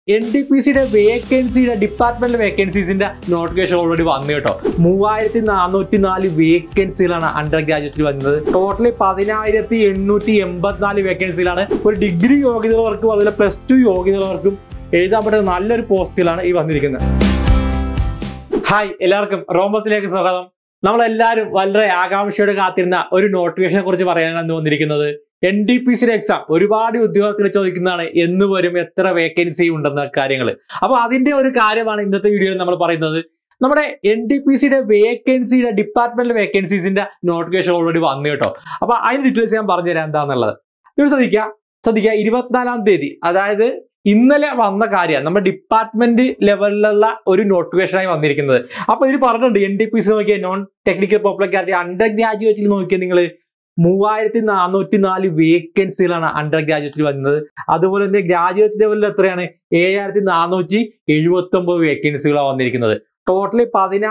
NTPCയുടെ വേക്കൻസിയുടെ ഡിപ്പാർട്ട്മെന്റൽ വേക്കൻസീസിന്റെ notification already വന്നു കേട്ടോ. 3404 വേക്കൻസികളാണ് അണ്ടർ ഗ്രാജുവേറ്റിൽ വന്നത്. ടോട്ടലി 10884 വേക്കൻസികളാണ്. ഒരു ഡിഗ്രി യോഗ്യതയുള്ളവർക്കും അതുപോലെ +2 യോഗ്യതയുള്ളവർക്കും എഴുതാൻ പറ്റുന്ന നല്ലൊരു പോസ്റ്റിലാണ് ഈ വന്നിരിക്കുന്നത്. ഹായ്, എല്ലാവർക്കും റോംബസിലേക്ക് സ്വാഗതം. നമ്മളെല്ലാവരും വളരെ ആകാംക്ഷയോടെ കാത്തിരുന്ന ഒരു നോട്ടിഫിക്കേഷനെ കുറിച്ച് പറയാനാണ് വന്നിരിക്കുന്നത്. NTPCയുടെ എക്സാം ഒരുപാട് ഉദ്യോഗസ്ഥർ ചോദിക്കുന്നതാണ്, എന്ന് വരും, എത്ര വേക്കൻസി ഉണ്ടെന്ന കാര്യങ്ങൾ. അപ്പൊ അതിന്റെ ഒരു കാര്യമാണ് ഇന്നത്തെ വീഡിയോയിൽ നമ്മൾ പറയുന്നത്. നമ്മുടെ NTPCയുടെ വേക്കൻസിയുടെ ഡിപ്പാർട്ട്മെന്റൽ വേക്കൻസീസിന്റെ നോട്ടിഫിക്കേഷൻ ഓൾറെഡി വന്നു കേട്ടോ. അപ്പൊ അതിന്റെ ഡീറ്റെയിൽസ് ഞാൻ പറഞ്ഞുതരാം എന്താന്നുള്ളത്. നിങ്ങൾ ശ്രദ്ധിക്കുക 24-ാം തീയതി, അതായത് ഇന്നലെ വന്ന കാര്യം, നമ്മുടെ ഡിപ്പാർട്ട്മെന്റ് ലെവലിലുള്ള ഒരു നോട്ടിഫിക്കേഷനായി വന്നിരിക്കുന്നത്. അപ്പൊ ഇതിൽ പറഞ്ഞിട്ടുണ്ട് NTPC നോക്കിയ non technical popular category under ഗ്രാജുവേറ്റിൽ നോക്കിയാൽ നിങ്ങൾ 3404 വേക്കൻസികളാണ് അണ്ടർ ഗ്രാജുവേറ്റിൽ വന്നത്. അതുപോലെ തന്നെ ഗ്രാജുവേറ്റ് ലെവലിൽ എത്രയാണ്? 7479 വേക്കൻസികളാണ് വന്നിരിക്കുന്നത്. ടോട്ടലി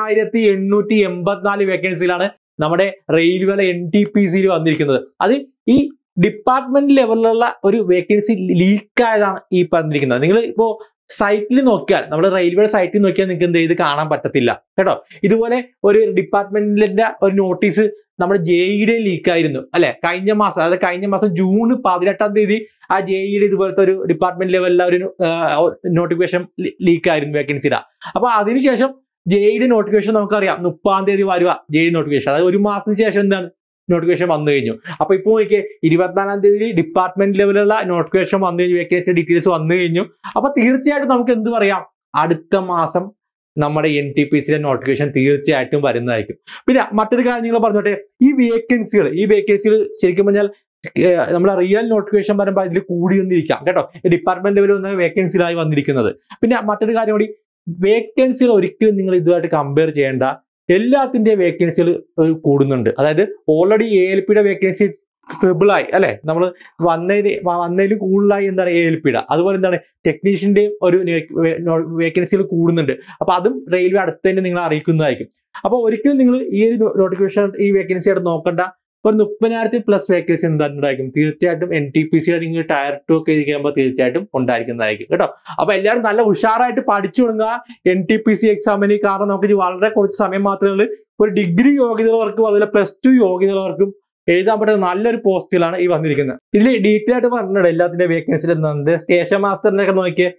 10884 വേക്കൻസികളാണ് നമ്മുടെ റെയിൽവേയിലെ NTPCയിൽ വന്നിരിക്കുന്നത്. അത് ഈ ഡിപ്പാർട്ട്മെന്റ് ലെവലിലുള്ള ഒരു വേക്കൻസി ലീക്കായതാണ് ഈ പറഞ്ഞിരിക്കുന്നത്. നിങ്ങൾ ഇപ്പോ സൈറ്റിൽ നോക്കിയാൽ, നമ്മുടെ റെയിൽവേയുടെ സൈറ്റിൽ നോക്കിയാൽ നിങ്ങൾക്ക് ഇത് കാണാൻ പറ്റത്തില്ല കേട്ടോ. ഇതുപോലെ ഒരു ഡിപ്പാർട്ട്മെന്റിന്റെ ഒരു നോട്ടീസ് നമ്മുടെ JEE ലീക്കായിരുന്നു അല്ലെ, കഴിഞ്ഞ മാസം. അതായത് കഴിഞ്ഞ മാസം ജൂൺ 18-ാം തീയതി ആ JEE ഇതുപോലത്തെ ഒരു ഡിപ്പാർട്ട്മെന്റ് ലെവലിലെ ഒരു നോട്ടിഫിക്കേഷൻ ലീക്കായിരുന്നു വേക്കൻസിയുടെ. അപ്പൊ അതിനുശേഷം JEE നോട്ടിഫിക്കേഷൻ നമുക്കറിയാം 30-ാം തീയതി വരുക JEE നോട്ടിഫിക്കേഷൻ. അതായത് ഒരു മാസത്തിന് ശേഷം എന്താണ് നോട്ടിഫിക്കേഷൻ വന്നു കഴിഞ്ഞു. അപ്പൊ ഇപ്പോൾ നോക്കിയേ 24-ാം തീയതി ഡിപ്പാർട്ട്മെന്റ് ലെവലുള്ള നോട്ടിഫിക്കേഷൻ വന്നു കഴിഞ്ഞു, വേക്കൻസി ഡീറ്റെയിൽസ് വന്നു കഴിഞ്ഞു. അപ്പൊ തീർച്ചയായിട്ടും നമുക്ക് എന്ത് പറയാം, അടുത്ത മാസം നമ്മുടെ NTPCയുടെ നോട്ടിഫിക്കേഷൻ തീർച്ചയായിട്ടും വരുന്നതായിരിക്കും. പിന്നെ മറ്റൊരു കാര്യം നിങ്ങൾ പറഞ്ഞോട്ടെ, ഈ വേക്കൻസികൾ ശരിക്കും പറഞ്ഞാൽ നമ്മുടെ റിയൽ നോട്ടിഫിക്കേഷൻ വരുമ്പോൾ ഇതിൽ കൂടി വന്നിരിക്കാം കേട്ടോ. ഡിപ്പാർട്ട്മെന്റ് ലെവലിൽ വന്ന വേക്കൻസികളായി വന്നിരിക്കുന്നത്. പിന്നെ മറ്റൊരു കാര്യം കൂടി, വേക്കൻസികൾ ഒരിക്കലും നിങ്ങൾ ഇതുമായിട്ട് കമ്പയർ ചെയ്യേണ്ട. എല്ലാത്തിന്റെ വേക്കൻസികൾ കൂടുന്നുണ്ട്. അതായത് ഓൾറെഡി ALPയുടെ വേക്കൻസി ട്രിപ്പിളായി അല്ലെ, നമ്മൾ വന്നതിൽ കൂടുതലായി എന്താണ് ALPയുടെ. അതുപോലെ എന്താണ് ടെക്നീഷ്യന്റെയും ഒരു വേക്കൻസികൾ കൂടുന്നുണ്ട്. അപ്പൊ അതും റെയിൽവേ അടുത്ത് തന്നെ നിങ്ങളെ അറിയിക്കുന്നതായിരിക്കും. അപ്പൊ ഒരിക്കലും നിങ്ങൾ ഈ ഒരു നോട്ടിഫിക്കേഷൻ ഈ വേക്കൻസി ആയിട്ട് നോക്കണ്ട. ഇപ്പൊ 30,000+ വേക്കൻസി എന്തായിട്ടുണ്ടായിരിക്കും തീർച്ചയായിട്ടും NTPCയുടെ നിങ്ങൾ ടയർ 2 ഒക്കെ ഇരിക്കുമ്പോൾ തീർച്ചയായിട്ടും ഉണ്ടായിരിക്കുന്നതായിരിക്കും കേട്ടോ. അപ്പൊ എല്ലാവരും നല്ല ഉഷാറായിട്ട് പഠിച്ചു തുടങ്ങുക NTPC എക്സാമിന്. കാരണം നമുക്ക് വളരെ കുറച്ച് സമയം മാത്രമേ ഉള്ളൂ. ഒരു ഡിഗ്രി യോഗ്യതയുള്ളവർക്കും അതുപോലെ +2 യോഗ്യതയുള്ളവർക്കും എഴുതാൻ പറ്റുന്ന നല്ലൊരു പോസ്റ്റുകളാണ് ഈ വന്നിരിക്കുന്നത്. ഇതിൽ ഡീറ്റെയിൽ ആയിട്ട് പറഞ്ഞിട്ടുണ്ട് എല്ലാത്തിന്റെ വേക്കൻസിൽ എന്താണ്. സ്റ്റേഷൻ മാസ്റ്ററിനൊക്കെ നോക്കിയ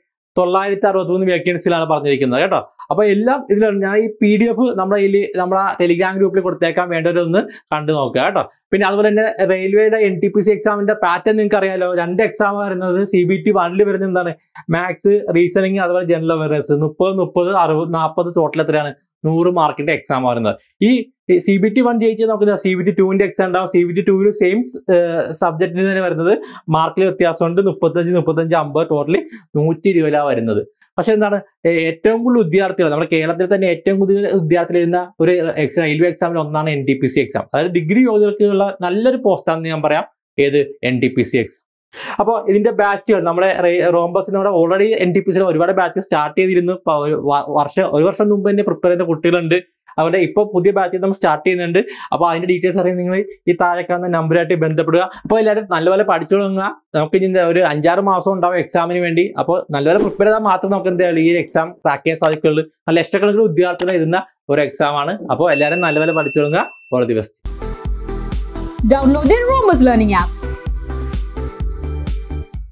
963 വേക്കൻസിലാണ് പറഞ്ഞിരിക്കുന്നത് കേട്ടോ. അപ്പൊ എല്ലാം ഇതിലാണ്. ഞാൻ ഈ PDF നമ്മുടെ ടെലിഗ്രാം ഗ്രൂപ്പിൽ കൊടുത്തേക്കാൻ വേണ്ടവരൊന്ന് കണ്ടു നോക്കുക കേട്ടോ. പിന്നെ അതുപോലെ തന്നെ റെയിൽവേയുടെ NTPC എക്സാമിന്റെ പാറ്റേൺ നിങ്ങൾക്ക് അറിയാലോ. 2 എക്സാം വരുന്നത്. CBT 1 വരുന്നത് എന്താണ്, മാത്സ്, റീസണിങ്, അതുപോലെ ജനറൽ അവയർനെസ്. 30, 60, 40 ടോട്ടൽ എത്രയാണ്? 100 മാർക്കിന്റെ എക്സാം വരുന്നത്. ഈ CBT 1 ജയിച്ച് നോക്കുന്നത് CBT 2ന്റെ എക്സാം ഉണ്ടാവും. CBT 2 സെയിം സബ്ജക്റ്റിന് തന്നെ വരുന്നത്. മാർക്കിൽ വ്യത്യാസമുണ്ട്. 35, 50 ടോട്ടലി 120 വരുന്നത്. പക്ഷെ എന്താണ്, ഏറ്റവും കൂടുതൽ വിദ്യാർത്ഥികൾ നമ്മുടെ കേരളത്തിൽ തന്നെ ഏറ്റവും കൂടുതൽ വിദ്യാർത്ഥികൾ എഴുതുന്ന ഒരു റെയിൽവേ എക്സാമിൽ ഒന്നാണ് NTPC എക്സാം. അതായത് ഡിഗ്രി യോഗ്യതർക്കുള്ള നല്ലൊരു പോസ്റ്റാണെന്ന് ഞാൻ പറയാം. ഏത് NTPC എക്സാം. അപ്പോൾ ഇതിന്റെ ബാച്ചുകൾ നമ്മുടെ റോംബസിനോട് ഓൾറെഡി NTPCയിൽ ഒരുപാട് ബാച്ച് സ്റ്റാർട്ട് ചെയ്തിരുന്നു. ഒരു വർഷം മുമ്പ് തന്നെ പ്രിപ്പയർ ചെയ്യുന്ന കുട്ടികളുണ്ട്. അവിടെ ഇപ്പോൾ പുതിയ ബാച്ച് നമ്മൾ സ്റ്റാർട്ട് ചെയ്യുന്നുണ്ട്. അപ്പോൾ അതിന്റെ ഡീറ്റെയിൽസ് അറിയാൻ നിങ്ങൾ ഈ താഴെ കാണുന്ന നമ്പറായിട്ട് ബന്ധപ്പെടുക. അപ്പോൾ എല്ലാവരും നല്ലപോലെ പഠിച്ചു തുടങ്ങുക. നമുക്ക് ഇനി ഒരു 5-6 മാസം ഉണ്ടാവും എക്സാമിന് വേണ്ടി. അപ്പോൾ നല്ലപോലെ പ്രിപ്പയർ ചെയ്താൽ മാത്രം നമുക്ക് എന്തായാലും ഈ എക്സാം ക്രാക്ക് ചെയ്യാൻ സാധിക്കുള്ളൂ. നല്ല ലക്ഷക്കണക്കിന് വിദ്യാർത്ഥികൾ എഴുതുന്ന ഒരു എക്സാം ആണ്. അപ്പോൾ എല്ലാവരും നല്ലപോലെ പഠിച്ചു തുടങ്ങുക. All the best. Download the Rombus Learning app.